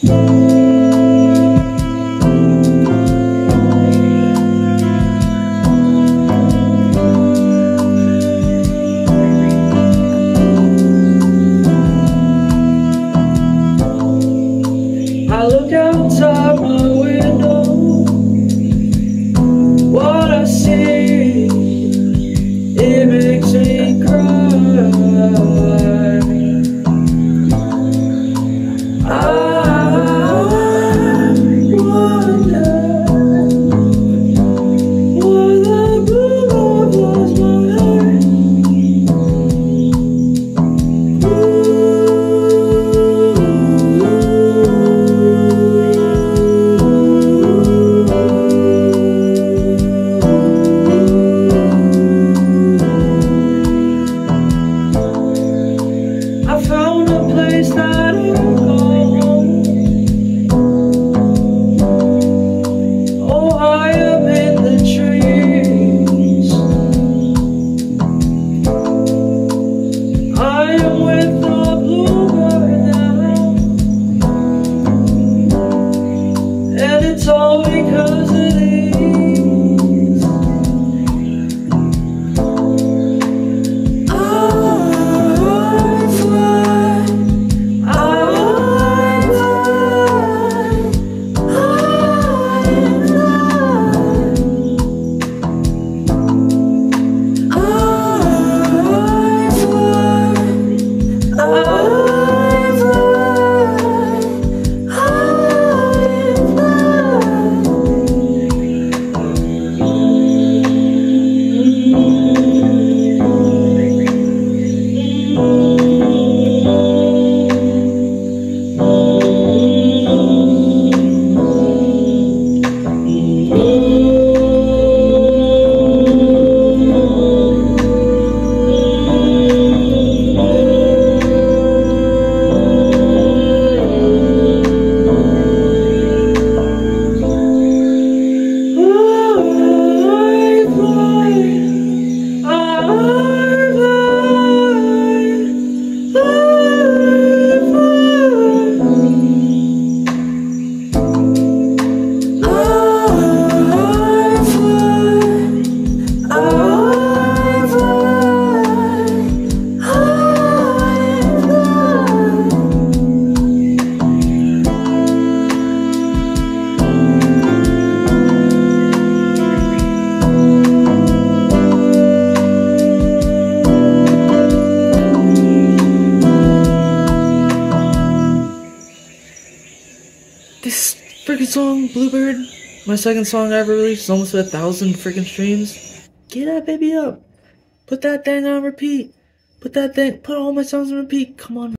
I look outside my window, what I see, it makes me cry. I wonder why the bluebird blows my heart. I found a place that I call home. Oh, high up in the trees, I am with the bluebird now, and it's all because of these. This freaking song, Bluebird, my second song I ever released, is almost at 1,000 freaking streams. Get that baby up. Put that thing on repeat. Put all my songs on repeat. Come on.